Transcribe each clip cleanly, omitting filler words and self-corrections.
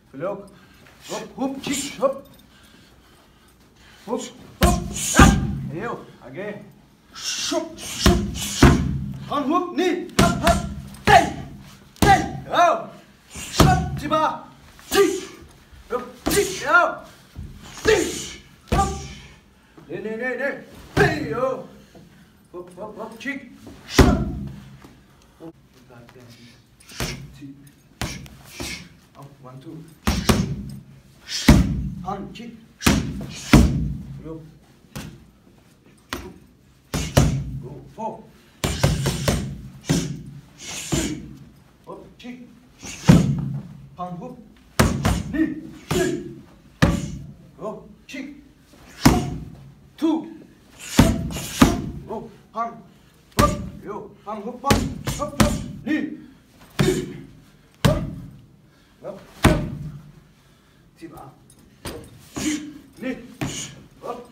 Vlog. Hop, hop, kick, hop. Hop, hop, up. Heel, again. Shop, shop, shop. On hook, knee, hop, hop. Hey, hey, oh. Shop, tiba. Kick. Hop, kick, oh. Kick. Hop. Ne. Hey, oh. Hop, hop, hop, kick. Shop. Up, 1, 2. On, kick. Go. Go, 4. Up, kick. On, hook. Knee. Go, kick. 2. Go, on. Hop, yo, on, hook, on. Hop, hop, knee. Hop. Up. Tip up. Knee. Up.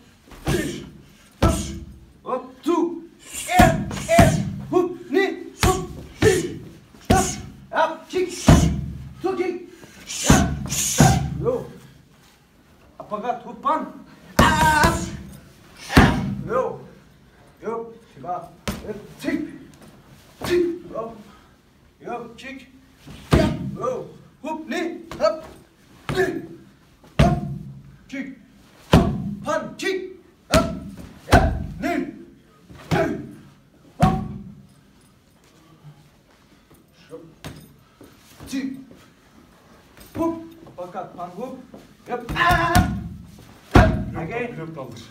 Up. 2. Hook. Knee. Hook. Knee. Up. Kick. 2 kick. Yo. Uppercut. Hook pan. Yo. Yo. Tip up. Tick. Up. Yo. Kick. Yo. Hook. Knee. Up. Knee. Up. Kick. Pan. Kick. Up. Knee. Up. Tick. Hook. Uppercut. Pan. Hook. Yep. Again. Blok kaldır.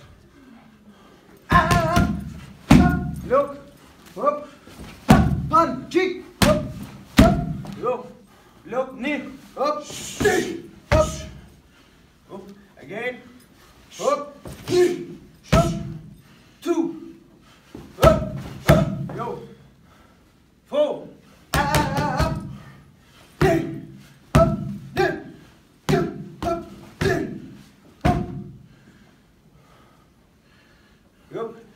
Look. Hop. Pan. Kick. Hop. Look. Look. Knee. Up. Up. Up. Again. Up. Up. 2. Up. Yo. 4. Up. Up. Up. Up. Yup.